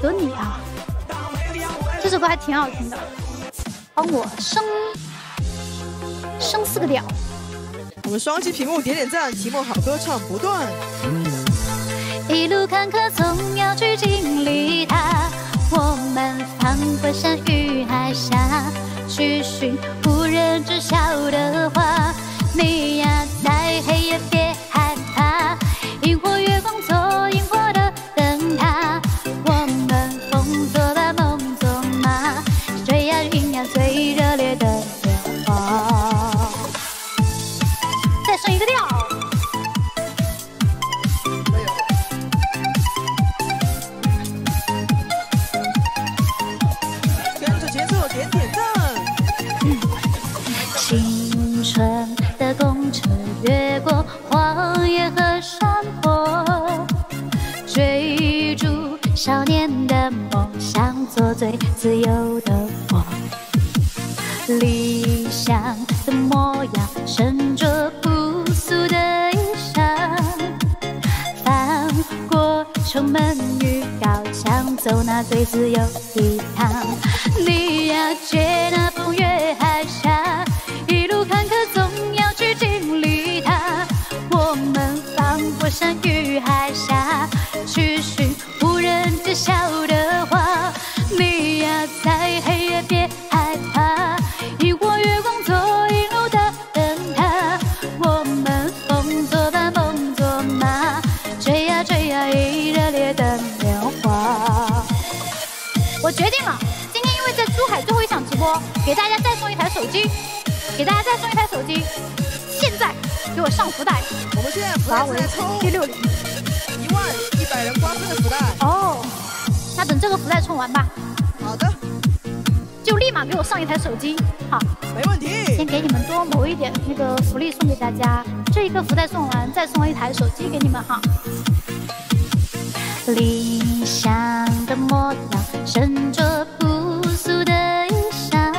的你啊，这首歌还挺好听的，帮我升4个调。 我们双击屏幕点点赞，提莫好歌唱不断。 一路坎坷总要去经历它，我们翻过山与海峡，去寻无人知晓的花。你呀，在黑夜别害怕，萤火月光做萤火的灯塔，我们风作伴梦作马，追呀云呀最热烈的烟花。再升一个调。 跟着节奏点点赞。 青春的公车越过荒野和山坡，追逐少年的梦想，做最自由的我。理想的模样，身着朴素的衣裳，翻过城门与高墙，走那最自由一趟。你呀，借那风越海峡，一路坎坷总要去经历它。我们翻过山与海峡，去寻无人知晓的花。你呀，在黑夜别害怕，萤火月光做引路的灯塔。我们风作伴梦作马，追呀追呀一热烈的年华。我决定了，今天因为在珠海最后一场直播，给大家再送一台手机，给大家再送一台手机。现在给我上福袋， 我们现在福袋在抽 P60，1 万100人瓜分的福袋。 哦，那等这个福袋充完吧。 好的， 就立马给我上一台手机。好， 没问题。 先给你们多谋一点那个福利送给大家，这一个福袋送完，再送一台手机给你们哈。理想的模样，身着朴素的衣裳，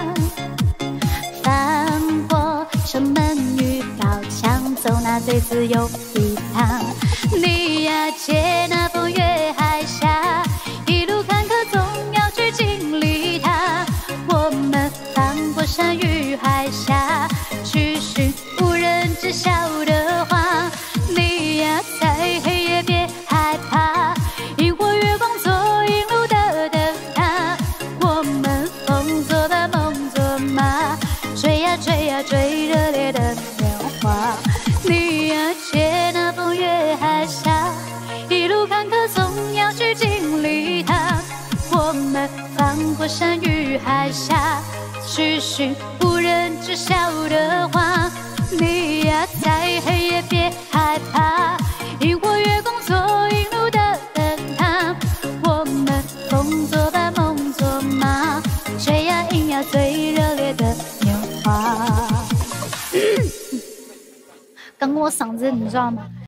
翻过城门与高墙，走那最自由一趟。你呀，借那风越海峡，一路坎坷总要去经历它。我们翻过山与海峡，去寻无人知晓的花。你呀，在黑夜别害怕，萤火月光做引路的灯塔。我们风作伴梦作马，追呀追呀追热烈的年华。你呀，借那风越海峡，一路坎坷总要去经历它。我们翻过山与海峡，去寻无人知晓的花。你呀，在黑夜别害怕，萤火月光做引路的灯塔。我们风作伴梦作马，追呀迎呀最热烈的年华。刚刚我嗓子你知道吗？